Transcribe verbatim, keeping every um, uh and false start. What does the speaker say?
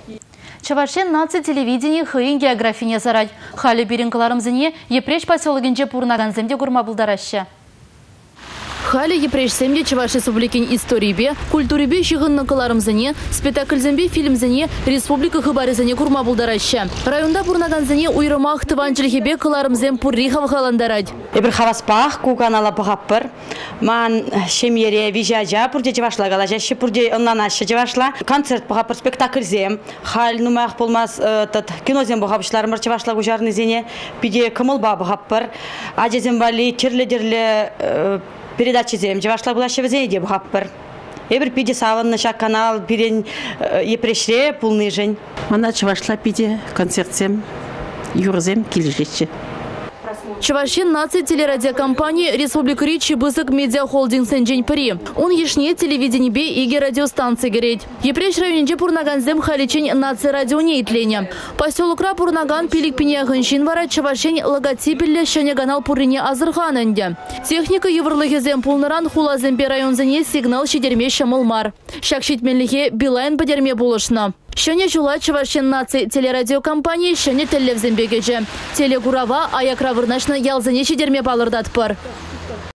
Чавашен наци телевидение хыйын географине зарать. Хали беринкаларымзыне епреш поселогенче пурнаганземде гурма булдараща. Хали епреш семде Чаваш республикин истории культуре бе щигынны кыларымзыне, спектакльзембе фильмзыне республика хыбарызыне гурма булдараща. Районда пурнаганзыне уйрымах тыванчылхебе кыларымзем пуррихав халандарать. Эбір хаваспах куганала пахаппыр. Ман шемьере вижажа пурде Чавашла галажаще пурде онланаще Чавашла. Концерт пахаппыр спектакльзем. Хал нумах болмас тат кинозем бахапшлармыр Чавашла гужарнызене. Пиде кымылба бахаппыр. Ажезем бали тирле-тирле передачи зем Чавашла булаще везене де бахаппыр. Эбір пиде савынны шак канал пирен епрешре пулны жень. Мана Чавашла пиде концертсем юрзем килжече. Чавашен наци телерадиокомпании Республика Ричи Бысык медиахолдинг сенджень пари. Он ешне телевидение бе иге радиостанции гореть. Епреш районенче пурнаганзем халичень наци радио нейтлене. Поселок Ра пурнаган пилик пиньяхыншин вара Чавашен логотипелле шене канал пуррине азырханынде. Техника еврлыхезем пулныран хулазембе районзене сигнал шидерме шамылмар. Шакшитменлихе билайн бадерме булышна. Шене жула Чавашен наци телерадиокомпании шене телевзембегеже. Телегурава аякравырнашны ялзыне шидерме балырдат пар.